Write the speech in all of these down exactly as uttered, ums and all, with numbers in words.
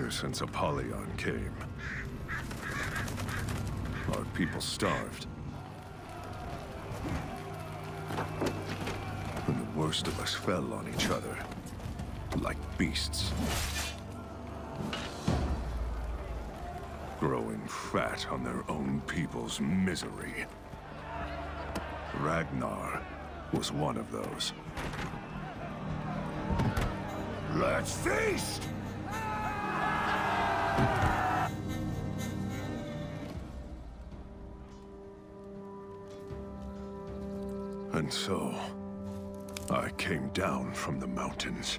years since Apollyon came. Our people starved. And the worst of us fell on each other, like beasts. Growing fat on their own people's misery. Ragnar was one of those. Let's feast! And so, I came down from the mountains.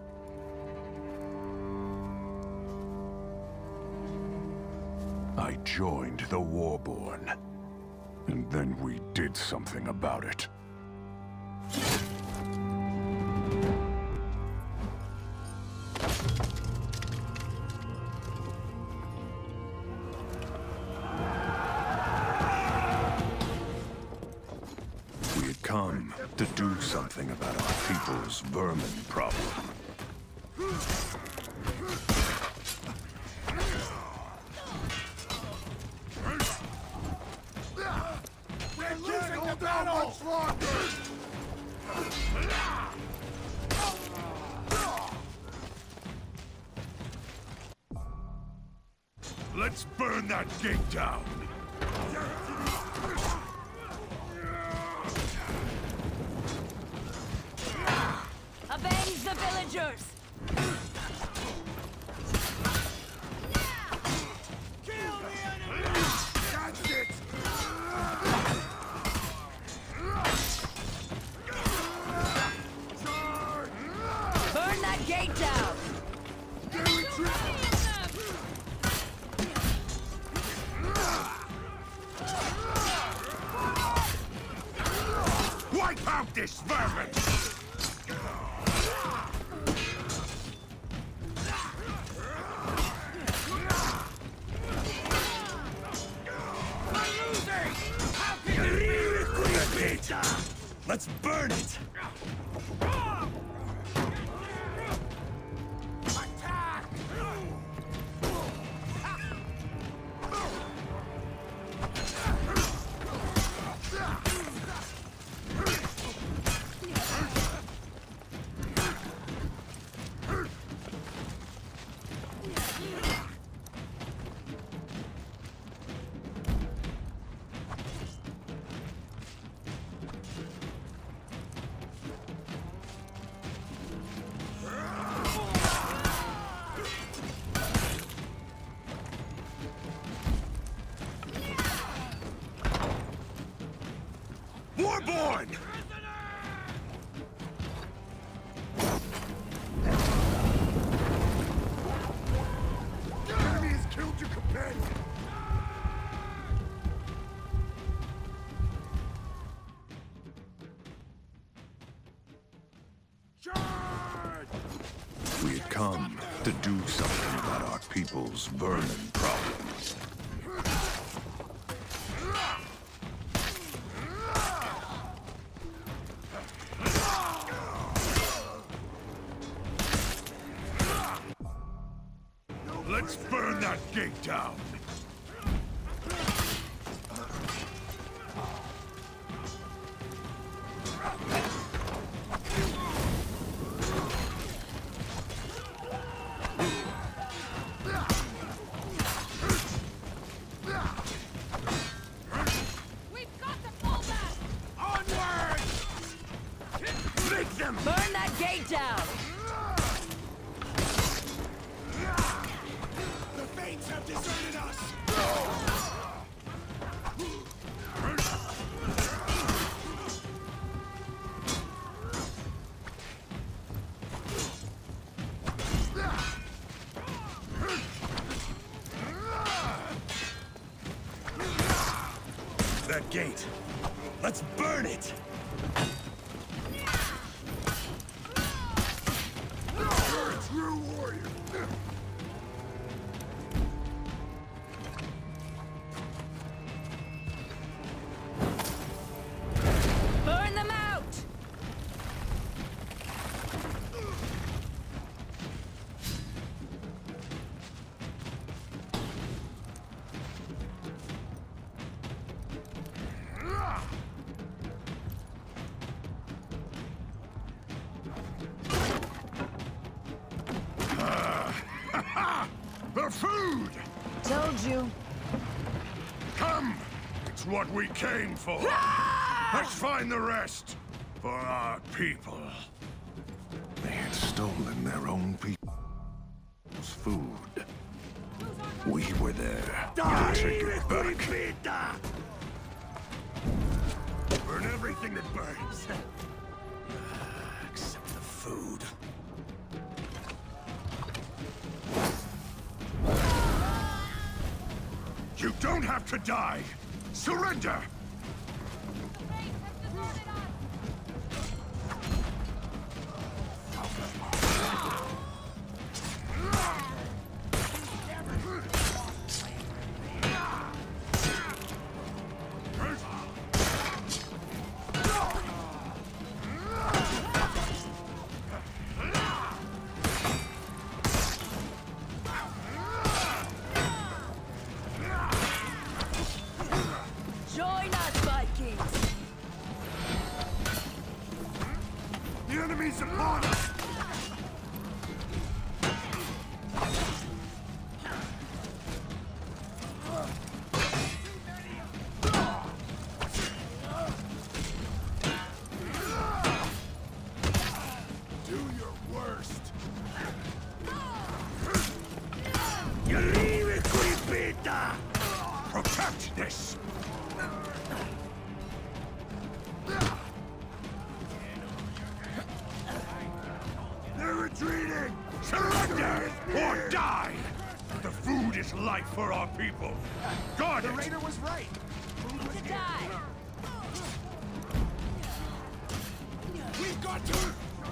I joined the Warborn, and then we did something about it. We had come to do something about our people's vermin problem. Let's burn that gate down! Avenge the villagers! Kill the enemy! That's it! Burn that gate down! Wipe out this vermin! Let's burn it! Attack! Warborn! The enemy has killed your companion! Charge! We had come to do something about our people's vermin problems. Let's burn that gate down! We've got to fall back! Onward! Make them! Burn that gate down! The Fates have deserted us! That gate. Let's burn it! You're a true warrior! Burn them out! food! Told you. Come! It's what we came for. Let's find the rest for our people. They had stolen their own people's food. We were there to take it back. Burn everything that burns. Except the food. You don't have to die! Surrender! Join us, Vikings! The enemy's upon us! Do your worst! Protect this! They're retreating! Surrender or die! The food is life for our people. Guard it! The raider was right. To die! We've got to...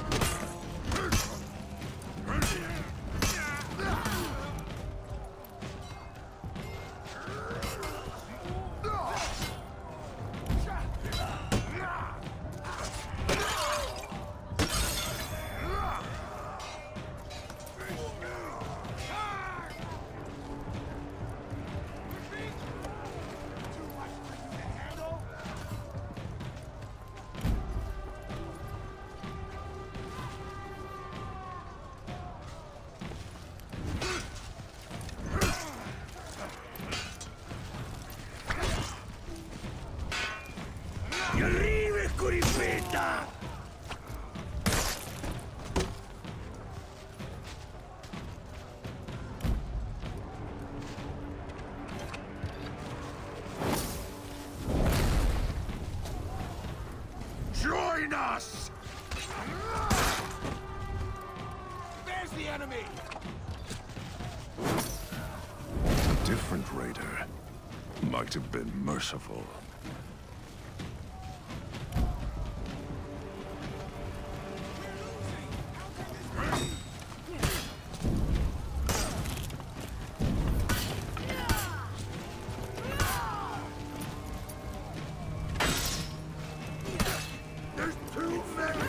Join us! There's the enemy! A different raider might have been merciful. There's too many!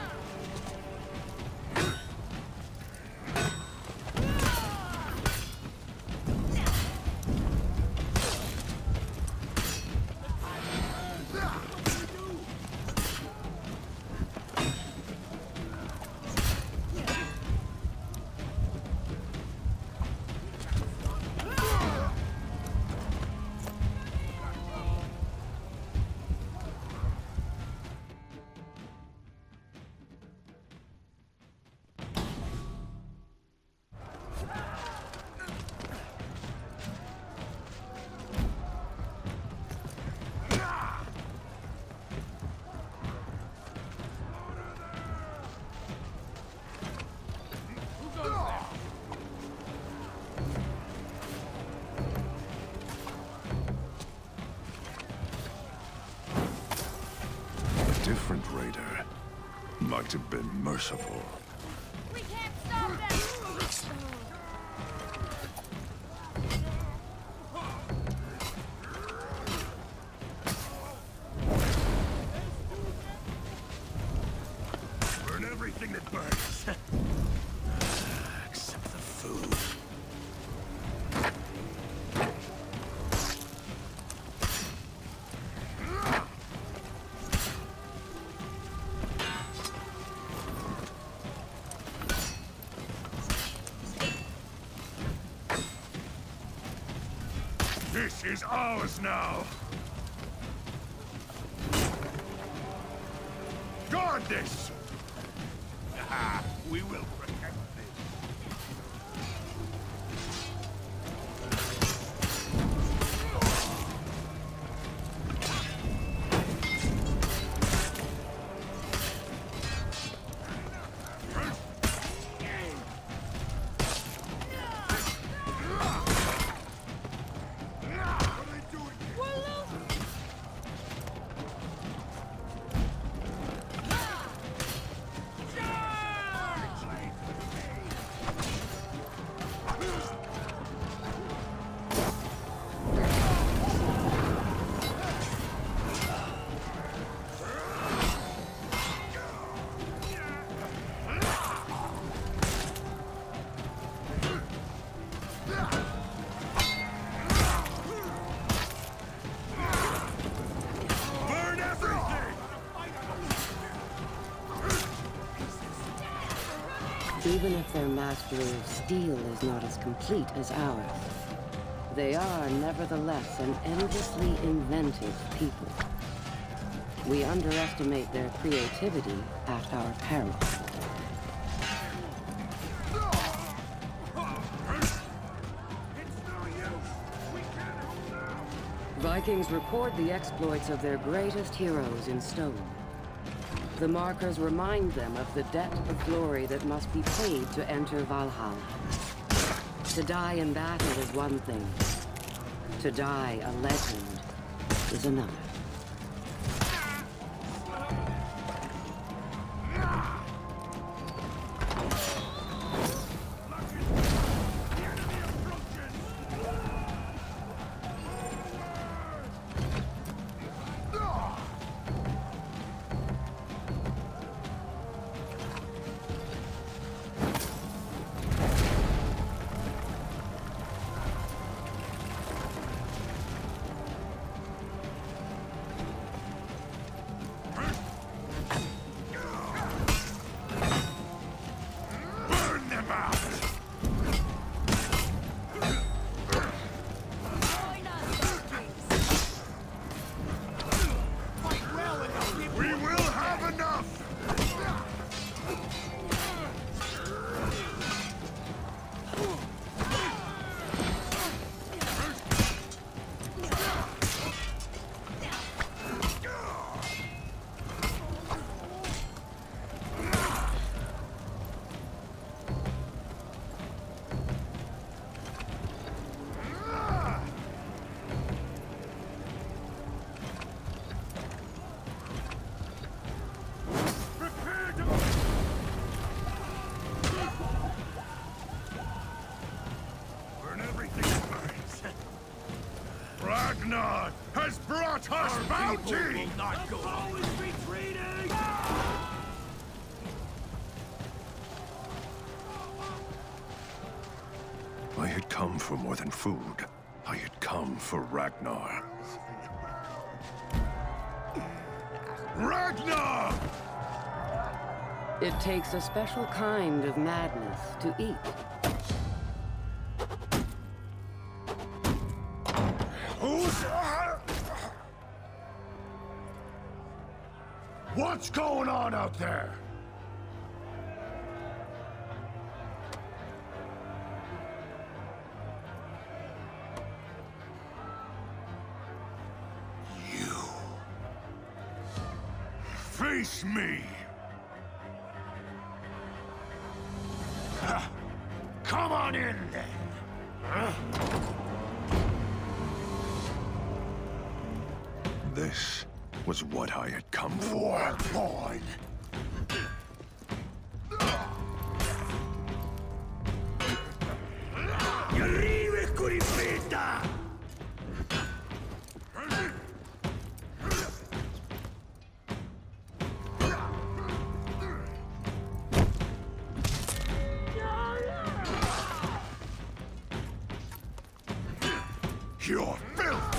A different raider might have been merciful. We can't stop them! Burn everything that burns. Except the food. This is ours now! Guard this! Ah, we will protect this. Even if their mastery of steel is not as complete as ours, they are nevertheless an endlessly inventive people. We underestimate their creativity at our peril. Vikings record the exploits of their greatest heroes in stone. The markers remind them of the debt of glory that must be paid to enter Valhalla. To die in battle is one thing. To die a legend is another. Ragnar has brought us bounty! Will not go always retreating! I had come for more than food. I had come for Ragnar. Ragnar! It takes a special kind of madness to eat. Who's... What's going on out there? You... Face me! Ha. Come on in, then! Huh? This was what I had come for. Boy. You're filth!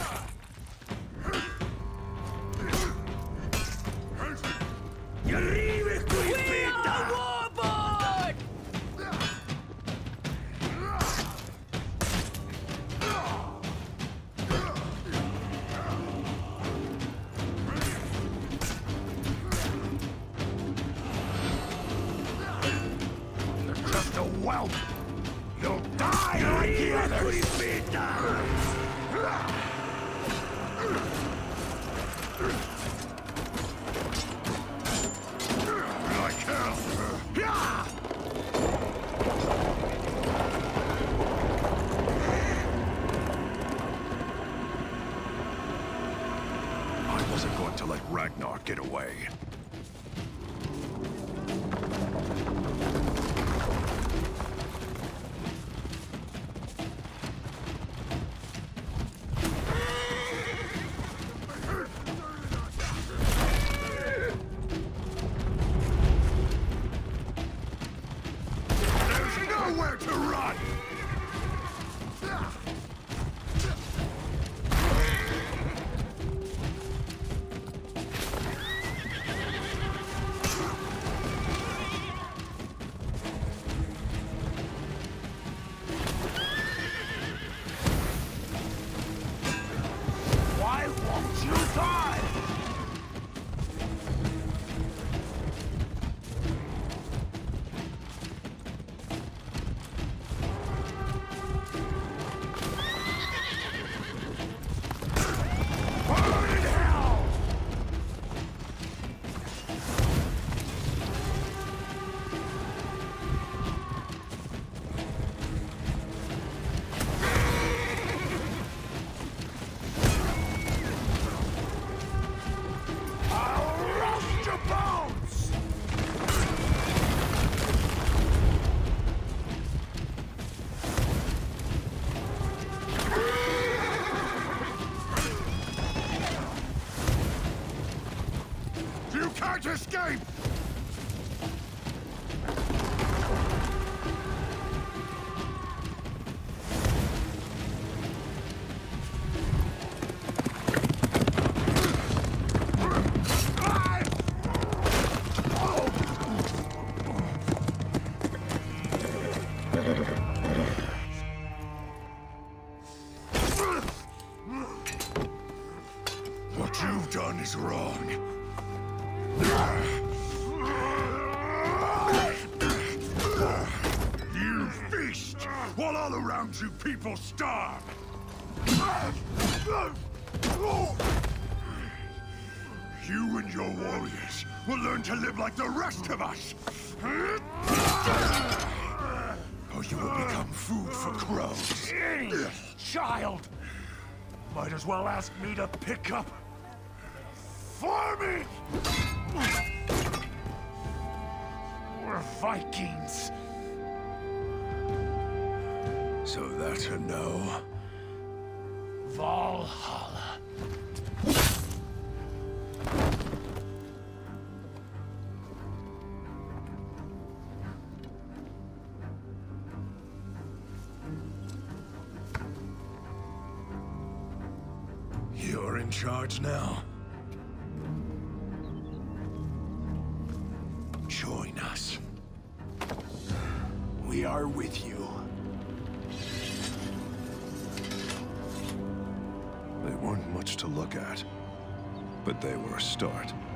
just a whelp. You'll die like the others. Like hell. I wasn't going to let Ragnar get away. Nowhere to run! Why won't you die? You can't escape! What you've done is wrong. You feast while all around you people starve. You and your warriors will learn to live like the rest of us. Or you will become food for crows. Child! Might as well ask me to pick up for me! We're Vikings. So that's a no. Valhalla. You're in charge now. Join us. We are with you. They weren't much to look at, but they were a start.